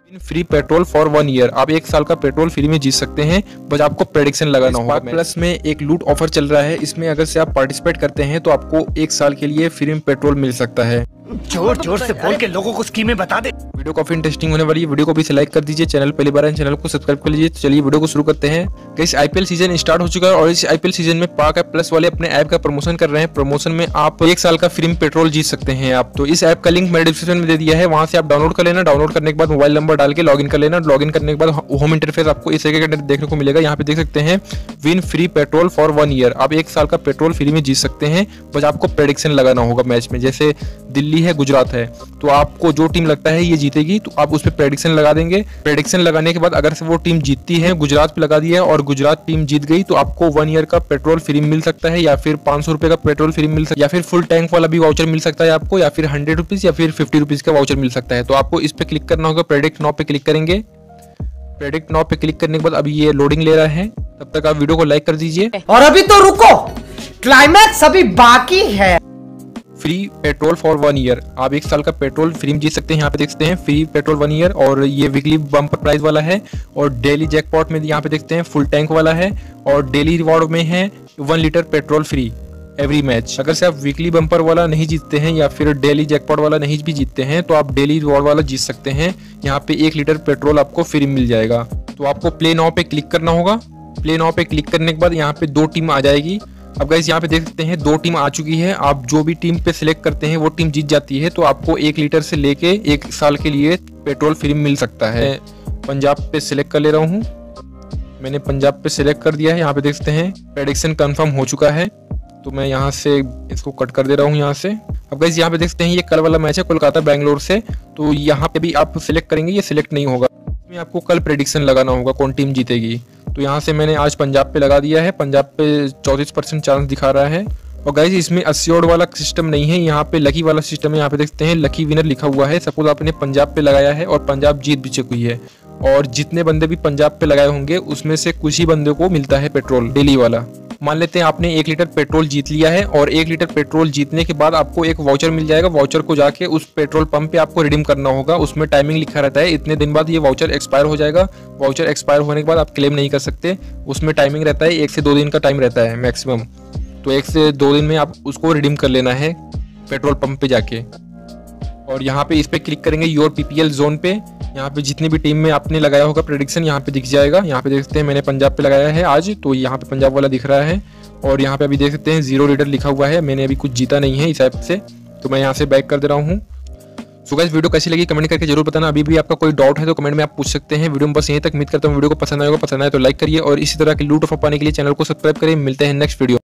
Free petrol for 1 year. आप 1 साल का पेट्रोल फ्री में जीत सकते हैं, बस आपको प्रेडिक्शन लगाना होगा। प्लस में एक लूट ऑफर चल रहा है, इसमें अगर से आप पार्टिसिपेट करते हैं तो आपको 1 साल के लिए फ्री में पेट्रोल मिल सकता है। जोर जोर से बोल के लोगों को स्कीमें बता दे। वीडियो काफी इंटरेस्टिंग होने वाली है, वीडियो को भी लाइक कर दीजिए। चैनल पहली बार है, चैनल को सब्सक्राइब कर लीजिए। तो चलिए वीडियो को शुरू करते हैं। गाइस आईपीएल सीजन स्टार्ट हो चुका है और इस आईपीएल सीजन में पाक ऐप प्लस वाले अपने ऐप का प्रमोशन कर रहे हैं। प्रमोशन में आप 1 साल का फ्री में पेट्रोल जीत सकते हैं। आप तो इस ऐप का लिंक मैंने डिस्क्रिप्शन में दे दिया है, वहां से आप डाउनलोड कर लेना। डाउनलोड करने के बाद मोबाइल नंबर डाल के लॉगिन कर लेना। लॉगिन करने के बाद होम इंटरफेस आपको इस तरीके का देखने को मिलेगा। यहाँ पे देख सकते हैं win free petrol for 1 year. आप 1 साल का पेट्रोल फ्री में जीत सकते हैं, बस आपको प्रेडिक्शन लगाना होगा मैच में। जैसे दिल्ली है, गुजरात है, तो आपको जो टीम लगता है ये जीतेगी तो आप उस पर प्रेडिक्शन लगा देंगे। प्रेडिक्शन लगाने के बाद अगर से वो टीम जीतती है, गुजरात पे लगा दिया और गुजरात टीम जीत गई तो आपको 1 ईयर का पेट्रोल फ्री मिल सकता है, या फिर 500 रुपए का पेट्रोल फ्री मिल सकता है, या फिर फुल टैंक वाला भी वाउचर मिल सकता है आपको, या फिर 100 रुपीज या फिर 50 रुपीज का वाउचर मिल सकता है। तो आपको इस पे क्लिक करना होगा, प्रेडिक्ट नाउ पे क्लिक करेंगे। प्रेडिक्ट नाउ पे क्लिक करने के बाद अभी ये लोडिंग ले रहा है, तब तक आप वीडियो को लाइक कर दीजिए। और अभी तो रुको, क्लाइमैक्स अभी बाकी है। Free petrol for 1 year. आप 1 साल का पेट्रोल फ्री में जीत सकते हैं। यहाँ पे देखते हैं फ्री पेट्रोल 1 ईयर, और ये वीकली बम्पर प्राइस वाला है, और डेली जैकपॉट में यहाँ पे देखते हैं फुल टैंक वाला है, और डेली रिवॉर्ड में है 1 litre petrol free every match. अगर से आप वीकली बम्पर वाला नहीं जीतते हैं या फिर डेली जैकपॉट वाला नहीं भी जीतते हैं तो आप डेली रिवॉर्ड वाला जीत सकते हैं। यहाँ पे 1 लीटर पेट्रोल आपको फ्री मिल जाएगा। तो आपको प्ले नाउ पे क्लिक करना होगा। प्ले नाउ पे क्लिक करने के बाद यहाँ पे 2 टीम आ जाएगी। अब गाइस यहाँ पे देख सकते हैं 2 टीम आ चुकी है। आप जो भी टीम पे सिलेक्ट करते हैं वो टीम जीत जाती है। तो आपको 1 लीटर से लेके 1 साल के लिए पेट्रोल फ्री मिल सकता है। पंजाब पे सिलेक्ट कर ले रहा हूँ, मैंने पंजाब पे सिलेक्ट कर दिया है। यहाँ पे देख सकते हैं प्रेडिक्शन कंफर्म हो चुका है, तो मैं यहाँ से इसको कट कर दे रहा हूँ यहाँ से। अब गाइस यहाँ पे देख सकते हैं ये कल वाला मैच है कोलकाता बैंगलोर से, तो यहाँ पे भी आप सिलेक्ट करेंगे, ये सिलेक्ट नहीं होगा। इसमें आपको कल प्रेडिक्शन लगाना होगा कौन टीम जीतेगी। तो यहाँ से मैंने आज पंजाब पे लगा दिया है। पंजाब पे 34% चांस दिखा रहा है। और गाइस इसमें अस्योर्ड वाला सिस्टम नहीं है, यहाँ पे लकी वाला सिस्टम है। यहाँ पे देखते हैं लकी विनर लिखा हुआ है। सपोज आपने पंजाब पे लगाया है और पंजाब जीत भी चुकी है, और जितने बंदे भी पंजाब पे लगाए होंगे उसमें से कुछ ही बंदे को मिलता है पेट्रोल डेली वाला। मान लेते हैं आपने 1 लीटर पेट्रोल जीत लिया है, और 1 लीटर पेट्रोल जीतने के बाद आपको एक वाउचर मिल जाएगा। वाउचर को जाके उस पेट्रोल पंप पे आपको रिडीम करना होगा। उसमें टाइमिंग लिखा रहता है, इतने दिन बाद ये वाउचर एक्सपायर हो जाएगा। वाउचर एक्सपायर होने के बाद आप क्लेम नहीं कर सकते। उसमें टाइमिंग रहता है 1 से 2 दिन का टाइम रहता है मैक्सिमम। तो 1 से 2 दिन में आप उसको रिडीम कर लेना है पेट्रोल पंप पे जाके। और यहाँ पे इस पे क्लिक करेंगे योर पीपीएल जोन पे। यहाँ पे जितनी भी टीम में आपने लगाया होगा प्रेडिक्शन यहाँ पे दिख जाएगा। यहाँ पे देख सकते हैं मैंने पंजाब पे लगाया है आज, तो यहाँ पे पंजाब वाला दिख रहा है। और यहाँ पे अभी देख सकते हैं 0 लीटर लिखा हुआ है। मैंने अभी कुछ जीता नहीं है इस ऐप से, तो मैं यहाँ से बैक कर दे रहा हूँ। सो गाइस वीडियो कैसी लगी कमेंट करके जरूर बताना। अभी भी आपका कोई डाउट है तो कमेंट में आप पूछ सकते हैं। वीडियो में बस यहीं तक। उम्मीद करता हूँ वीडियो को पसंद आएगा। पसंद आए तो लाइक करिए, और इसी तरह की लूट ऑफर पाने के लिए चैनल को सब्सक्राइब करिए। मिलते हैं नेक्स्ट वीडियो।